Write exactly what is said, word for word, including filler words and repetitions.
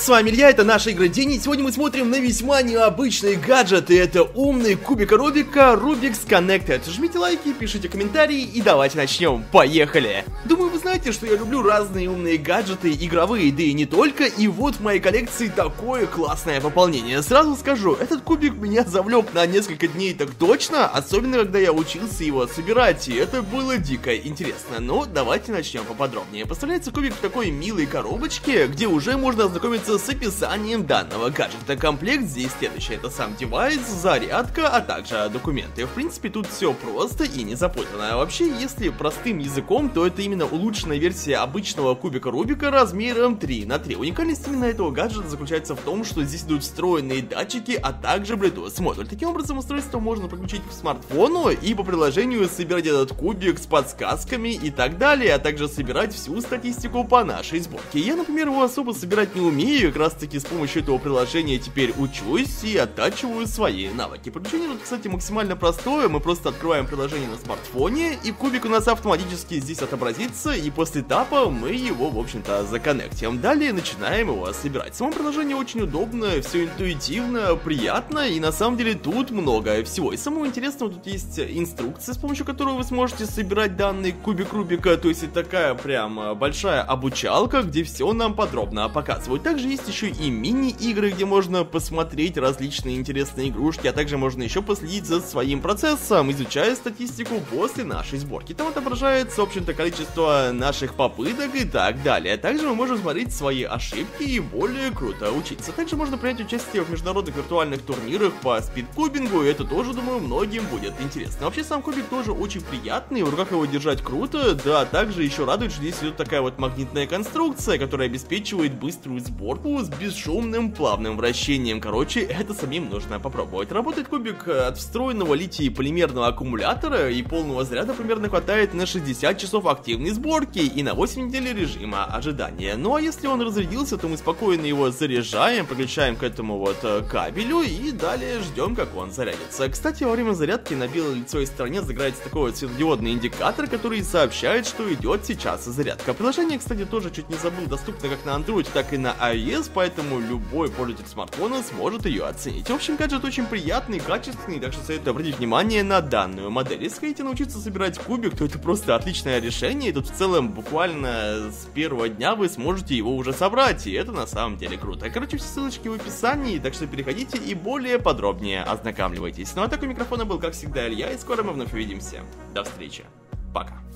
С вами Илья, это наша игра День, и сегодня мы смотрим на весьма необычный гаджет, и это умный кубик Рубика Rubik's Connected. Жмите лайки, пишите комментарии, и давайте начнем. Поехали! Думаю, вы знаете, что я люблю разные умные гаджеты, игровые, да и не только, и вот в моей коллекции такое классное пополнение. Сразу скажу, этот кубик меня завлек на несколько дней так точно, особенно когда я учился его собирать, и это было дико интересно. Но давайте начнем поподробнее. Поставляется кубик в такой милой коробочке, где уже можно ознакомиться с описанием данного гаджета. Комплект здесь следующий: это сам девайс, зарядка, а также документы. В принципе, тут все просто и не запутано. А вообще, если простым языком, то это именно улучшенная версия обычного кубика Рубика размером три на три. Уникальность именно этого гаджета заключается в том, что здесь идут встроенные датчики, а также Bluetooth модуль. Таким образом, устройство можно подключить к смартфону и по приложению собирать этот кубик с подсказками и так далее, а также собирать всю статистику по нашей сборке. Я, например, его особо собирать не умею, и как раз таки с помощью этого приложения теперь учусь и оттачиваю свои навыки. Подключение тут, кстати, максимально простое. Мы просто открываем приложение на смартфоне, и кубик у нас автоматически здесь отобразится, и после тапа мы его, в общем-то, законнектим. Далее начинаем его собирать. Само приложение очень удобно, все интуитивно, приятно, и на самом деле тут много всего. И самого интересного, тут есть инструкция, с помощью которой вы сможете собирать данный кубик Рубика, то есть это такая прям большая обучалка, где все нам подробно показывают. Также есть еще и мини-игры, где можно посмотреть различные интересные игрушки, а также можно еще последить за своим процессом, изучая статистику после нашей сборки. Там отображается, в общем-то, количество наших попыток и так далее. Также мы можем смотреть свои ошибки и более круто учиться. Также можно принять участие в международных виртуальных турнирах по спидкубингу, и это тоже, думаю, многим будет интересно. Вообще, сам кубик тоже очень приятный, в руках его держать круто, да, также еще радует, что здесь идет такая вот магнитная конструкция, которая обеспечивает быструю сборку с бесшумным плавным вращением. Короче, это самим нужно попробовать. Работает кубик от встроенного литий-полимерного аккумулятора, и полного заряда примерно хватает на шестьдесят часов активной сборки и на восемь недель режима ожидания. Ну а если он разрядился, то мы спокойно его заряжаем, подключаем к этому вот кабелю и далее ждем, как он зарядится. Кстати, во время зарядки на белой лицевой стороне загорается такой вот светодиодный индикатор, который сообщает, что идет сейчас зарядка. Приложение, кстати, тоже чуть не забыл, доступно как на Android, так и на iOS, поэтому любой пользователь смартфона сможет ее оценить. В общем, гаджет очень приятный, качественный, так что советую обратить внимание на данную модель. Если хотите научиться собирать кубик, то это просто отличное решение, и тут в целом буквально с первого дня вы сможете его уже собрать, и это на самом деле круто. Короче, все ссылочки в описании, так что переходите и более подробнее ознакомливайтесь. Ну а так у микрофона был, как всегда, Илья, и скоро мы вновь увидимся. До встречи. Пока.